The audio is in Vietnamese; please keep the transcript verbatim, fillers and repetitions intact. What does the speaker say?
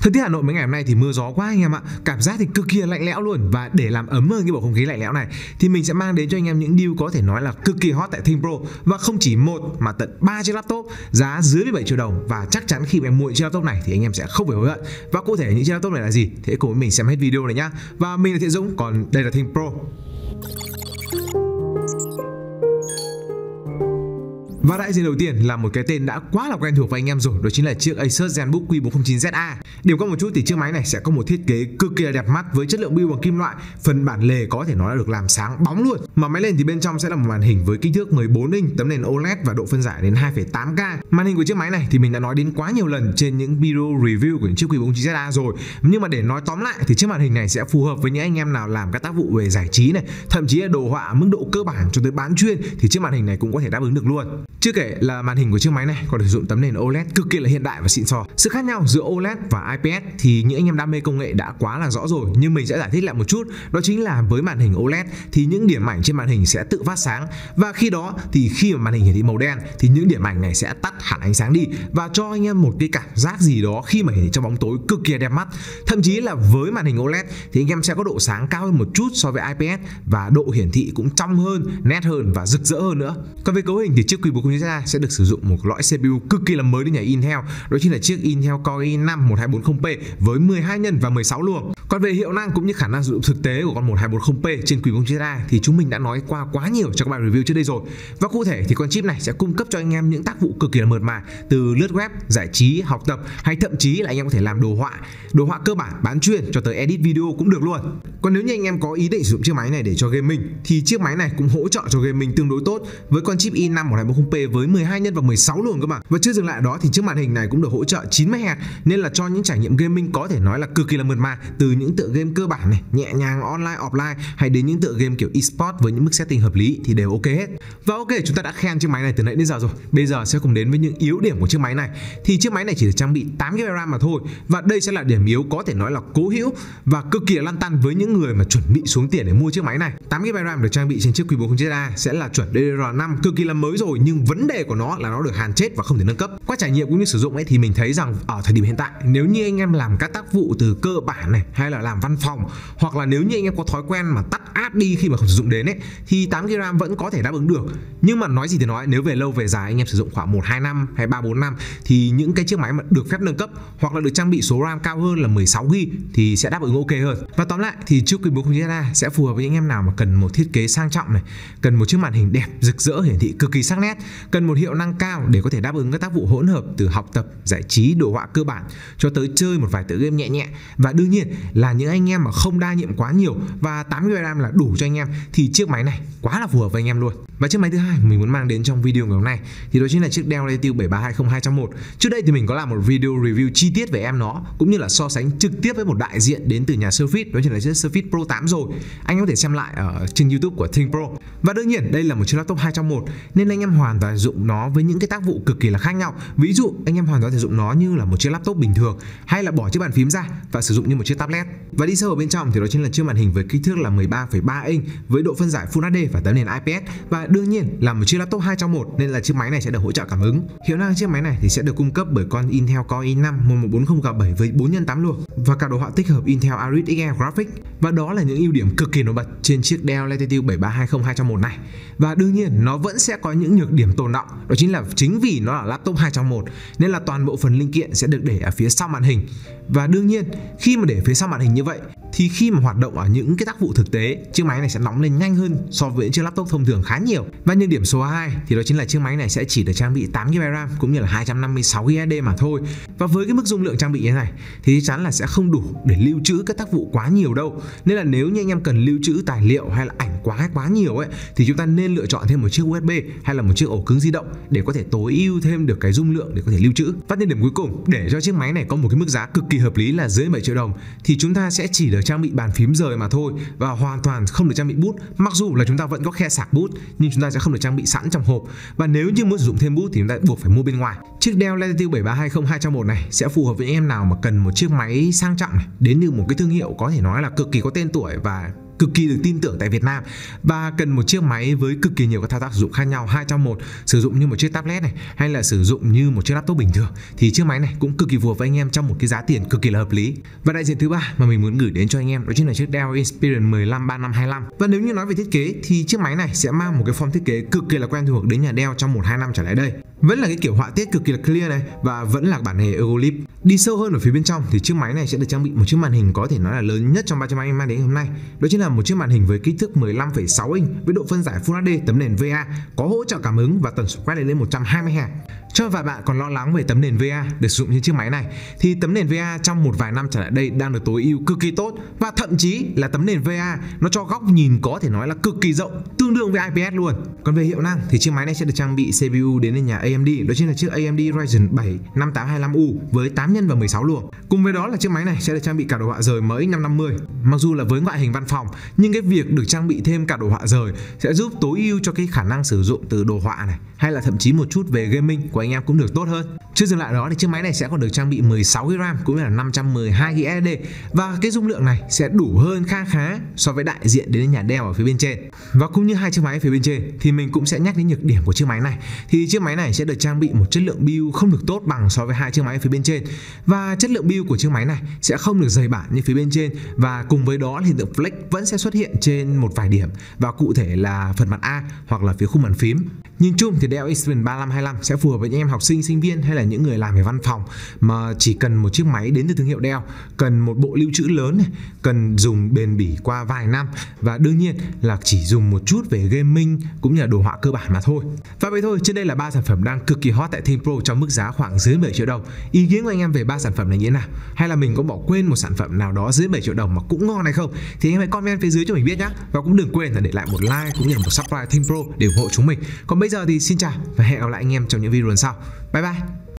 Thời tiết Hà Nội mấy ngày hôm nay thì mưa gió quá anh em ạ. Cảm giác thì cực kỳ lạnh lẽo luôn. Và để làm ấm hơn cái bầu không khí lạnh lẽo này thì mình sẽ mang đến cho anh em những deal có thể nói là cực kỳ hot tại ThinkPro. Và không chỉ một mà tận ba chiếc laptop giá dưới mười bảy triệu đồng. Và chắc chắn khi mà em mua chiếc laptop này thì anh em sẽ không phải hối hận. Và cụ thể những chiếc laptop này là gì? Thế cùng với mình xem hết video này nhá. Và mình là Thiện Dũng, còn đây là ThinkPro. Và đại diện đầu tiên là một cái tên đã quá là quen thuộc với anh em rồi, đó chính là chiếc Asus ZenBook Q bốn không chín Z A. Điểm qua một chút thì chiếc máy này sẽ có một thiết kế cực kỳ là đẹp mắt với chất lượng build bằng kim loại, phần bản lề có thể nói là được làm sáng bóng luôn. Mà máy lên thì bên trong sẽ là một màn hình với kích thước mười bốn inch, tấm nền ô led và độ phân giải đến hai phẩy tám K. Màn hình của chiếc máy này thì mình đã nói đến quá nhiều lần trên những video review của những chiếc Q bốn không chín Z A rồi. Nhưng mà để nói tóm lại thì chiếc màn hình này sẽ phù hợp với những anh em nào làm các tác vụ về giải trí này, thậm chí là đồ họa mức độ cơ bản cho tới bán chuyên thì chiếc màn hình này cũng có thể đáp ứng được luôn. Chưa kể là màn hình của chiếc máy này còn sử dụng tấm nền ô led cực kỳ là hiện đại và xịn sò. Sự khác nhau giữa ô led và i pê ét thì những anh em đam mê công nghệ đã quá là rõ rồi, nhưng mình sẽ giải thích lại một chút. Đó chính là với màn hình ô led thì những điểm ảnh trên màn hình sẽ tự phát sáng, và khi đó thì khi mà màn hình hiển thị màu đen thì những điểm ảnh này sẽ tắt hẳn ánh sáng đi và cho anh em một cái cảm giác gì đó khi mà hiển thị trong bóng tối cực kỳ đẹp mắt. Thậm chí là với màn hình ô led thì anh em sẽ có độ sáng cao hơn một chút so với i pê ét và độ hiển thị cũng trong hơn, nét hơn và rực rỡ hơn nữa. Còn về cấu hình thì chiếc Q bốn không chín Z A sẽ được sử dụng một loại xê pê u cực kỳ là mới đến nhà Intel, đó chính là chiếc Intel Core i năm một hai bốn không P với mười hai nhân và mười sáu luồng. Còn về hiệu năng cũng như khả năng sử dụng thực tế của con một hai bốn không P trên Q bốn không chín Z A thì chúng mình đã nói qua quá nhiều trong các bài review trước đây rồi. Và cụ thể thì con chip này sẽ cung cấp cho anh em những tác vụ cực kỳ là mượt mà, từ lướt web, giải trí, học tập, hay thậm chí là anh em có thể làm đồ họa, đồ họa cơ bản bán chuyên cho tới edit video cũng được luôn. Còn nếu như anh em có ý định sử dụng chiếc máy này để cho gaming thì chiếc máy này cũng hỗ trợ cho gaming tương đối tốt với con chip i năm một hai bốn không P với mười hai nhân và mười sáu luồng cơ mà. Và chưa dừng lại đó thì chiếc màn hình này cũng được hỗ trợ chín mươi héc, nên là cho những trải nghiệm gaming có thể nói là cực kỳ là mượt mà, từ những tựa game cơ bản này, nhẹ nhàng online offline, hay đến những tựa game kiểu eSport với những mức setting hợp lý thì đều ok hết. Và ok, chúng ta đã khen chiếc máy này từ nãy đến giờ rồi. Bây giờ sẽ cùng đến với những yếu điểm của chiếc máy này. Thì chiếc máy này chỉ được trang bị tám gi ga bai RAM mà thôi, và đây sẽ là điểm yếu có thể nói là cố hữu và cực kỳ là lăn tăn với những người mà chuẩn bị xuống tiền để mua chiếc máy này. tám gi ga bai RAM được trang bị trên chiếc Q bốn không chín Z A sẽ là chuẩn D D R năm, cực kỳ là mới rồi, nhưng vấn đề của nó là nó được hàn chết và không thể nâng cấp. Qua trải nghiệm cũng như sử dụng ấy thì mình thấy rằng ở thời điểm hiện tại, nếu như anh em làm các tác vụ từ cơ bản này, hay là làm văn phòng, hoặc là nếu như anh em có thói quen mà tắt app đi khi mà không sử dụng đến ấy, thì tám gi ga bai RAM vẫn có thể đáp ứng được. Nhưng mà nói gì thì nói, nếu về lâu về dài anh em sử dụng khoảng một hai năm hay ba bốn năm thì những cái chiếc máy mà được phép nâng cấp hoặc là được trang bị số RAM cao hơn là mười sáu gi ga bai thì sẽ đáp ứng ok hơn. Và tóm lại thì chiếc Q bốn không chín Z A sẽ phù hợp với những anh em nào mà cần một thiết kế sang trọng này, cần một chiếc màn hình đẹp, rực rỡ, hiển thị cực kỳ sắc nét, cần một hiệu năng cao để có thể đáp ứng các tác vụ hỗn hợp từ học tập, giải trí, đồ họa cơ bản cho tới chơi một vài tựa game nhẹ nhẹ. Và đương nhiên là những anh em mà không đa nhiệm quá nhiều và tám gi ga bai RAM là đủ cho anh em thì chiếc máy này quá là phù hợp với anh em luôn. Và chiếc máy thứ hai mình muốn mang đến trong video ngày hôm nay thì đó chính là chiếc Dell Latitude bảy ba hai không hai không một. Trước đây thì mình có làm một video review chi tiết về em nó, cũng như là so sánh trực tiếp với một đại diện đến từ nhà Surface, đó chính là chiếc Surface Pro tám rồi. Anh có thể xem lại ở trên YouTube của ThinkPro. Và đương nhiên đây là một chiếc laptop hai trong một, nên anh em hoàn toàn dụng nó với những cái tác vụ cực kỳ là khác nhau. Ví dụ anh em hoàn toàn thể dụng nó như là một chiếc laptop bình thường, hay là bỏ chiếc bàn phím ra và sử dụng như một chiếc tablet. Và đi sâu ở bên trong thì đó chính là chiếc màn hình với kích thước là mười ba phẩy ba inch với độ phân giải Full hát đê và tấm nền i pê ét. Và đương nhiên là một chiếc laptop hai trong một nên là chiếc máy này sẽ được hỗ trợ cảm ứng. Hiệu năng chiếc máy này thì sẽ được cung cấp bởi con Intel Core i năm một một bốn không G bảy với bốn nhân tám luồng và cả đồ họa tích hợp Intel Iris ích e Graphics. Và đó là những ưu điểm cực kỳ nổi bật trên chiếc Dell Latitude bảy ba hai không hai trong một này. Và đương nhiên nó vẫn sẽ có những nhược điểm tồn đọng, đó chính là chính vì nó là laptop hai trong một nên là toàn bộ phần linh kiện sẽ được để ở phía sau màn hình. Và đương nhiên khi mà để phía sau màn hình như vậy thì khi mà hoạt động ở những cái tác vụ thực tế, chiếc máy này sẽ nóng lên nhanh hơn so với những chiếc laptop thông thường khá nhiều. Và nhược điểm số hai thì đó chính là chiếc máy này sẽ chỉ được trang bị tám gi ga bai RAM cũng như là hai trăm năm mươi sáu gi ga bai ét đê mà thôi. Và với cái mức dung lượng trang bị như thế này thì chắc chắn là sẽ không đủ để lưu trữ các tác vụ quá nhiều đâu. Nên là nếu như anh em cần lưu trữ tài liệu hay là ảnh quá quá nhiều ấy thì chúng ta nên lựa chọn thêm một chiếc u ét bê hay là một chiếc ổ cứng di động để có thể tối ưu thêm được cái dung lượng để có thể lưu trữ. Và đến điểm cuối cùng, để cho chiếc máy này có một cái mức giá cực kỳ hợp lý là dưới bảy triệu đồng thì chúng ta sẽ chỉ được trang bị bàn phím rời mà thôi, và hoàn toàn không được trang bị bút. Mặc dù là chúng ta vẫn có khe sạc bút nhưng chúng ta sẽ không được trang bị sẵn trong hộp, và nếu như muốn sử dụng thêm bút thì chúng ta buộc phải mua bên ngoài. Chiếc Dell Latitude bảy ba hai không hai trong một này sẽ phù hợp với những em nào mà cần một chiếc máy sang trọng này, đến từ một cái thương hiệu có thể nói là cực kỳ có tên tuổi và cực kỳ được tin tưởng tại Việt Nam và cần một chiếc máy với cực kỳ nhiều các thao tác sử dụng khác nhau, hai trong một, sử dụng như một chiếc tablet này hay là sử dụng như một chiếc laptop bình thường, thì chiếc máy này cũng cực kỳ phù hợp với anh em trong một cái giá tiền cực kỳ là hợp lý. Và đại diện thứ ba mà mình muốn gửi đến cho anh em đó chính là chiếc Dell Inspiron mười lăm ba năm hai lăm. Và nếu như nói về thiết kế thì chiếc máy này sẽ mang một cái form thiết kế cực kỳ là quen thuộc đến nhà Dell trong một hai năm trở lại đây. Vẫn là cái kiểu họa tiết cực kỳ là clear này và vẫn là bản hề Eurolip. Đi sâu hơn ở phía bên trong thì chiếc máy này sẽ được trang bị một chiếc màn hình có thể nói là lớn nhất trong ba chiếc máy em mang đến hôm nay. Đó chính là một chiếc màn hình với kích thước mười lăm phẩy sáu inch với độ phân giải Full hát đê, tấm nền vê a, có hỗ trợ cảm ứng và tần số quét lên đến một trăm hai mươi héc. Cho vài bạn còn lo lắng về tấm nền vê a được sử dụng trên chiếc máy này thì tấm nền vê a trong một vài năm trở lại đây đang được tối ưu cực kỳ tốt, và thậm chí là tấm nền vê a nó cho góc nhìn có thể nói là cực kỳ rộng, tương đương với i pê ét luôn. Còn về hiệu năng thì chiếc máy này sẽ được trang bị xê pê u đến từ nhà a em đê, đó chính là chiếc a em đê Ryzen bảy năm tám hai lăm U với tám nhân và mười sáu luồng. Cùng với đó là chiếc máy này sẽ được trang bị cả đồ họa rời em ích năm năm mươi. Mặc dù là với ngoại hình văn phòng nhưng cái việc được trang bị thêm cả đồ họa rời sẽ giúp tối ưu cho cái khả năng sử dụng từ đồ họa này, hay là thậm chí một chút về gaming của anh em cũng được tốt hơn. Chưa dừng lại đó thì chiếc máy này sẽ còn được trang bị mười sáu gi-ga-bai RAM cũng như là năm trăm mười hai gi-ga-bai ét ét đê, và cái dung lượng này sẽ đủ hơn kha khá so với đại diện đến nhà Dell ở phía bên trên. Và cũng như hai chiếc máy phía bên trên thì mình cũng sẽ nhắc đến nhược điểm của chiếc máy này. Thì chiếc máy này sẽ được trang bị một chất lượng build không được tốt bằng so với hai chiếc máy phía bên trên, và chất lượng build của chiếc máy này sẽ không được dày bản như phía bên trên, và cùng với đó hiện tượng flex vẫn sẽ xuất hiện trên một vài điểm, và cụ thể là phần mặt A hoặc là phía khung bàn phím. Nhìn chung thì Dell Inspiron ba năm hai lăm sẽ phù hợp với những em học sinh, sinh viên hay là những người làm về văn phòng mà chỉ cần một chiếc máy đến từ thương hiệu Dell, cần một bộ lưu trữ lớn này, cần dùng bền bỉ qua vài năm, và đương nhiên là chỉ dùng một chút về gaming cũng như là đồ họa cơ bản mà thôi. Và vậy thôi, trên đây là ba sản phẩm đang cực kỳ hot tại ThinkPro trong mức giá khoảng dưới bảy triệu đồng. Ý kiến của anh em về ba sản phẩm này như thế nào? Hay là mình có bỏ quên một sản phẩm nào đó dưới bảy triệu đồng mà cũng ngon hay không? Thì anh em hãy comment phía dưới cho mình biết nhé. Và cũng đừng quên là để lại một like cũng như là một subscribe ThinkPro để ủng hộ chúng mình. Còn bây giờ thì xin chào và hẹn gặp lại anh em trong những video lần sau. Bye bye.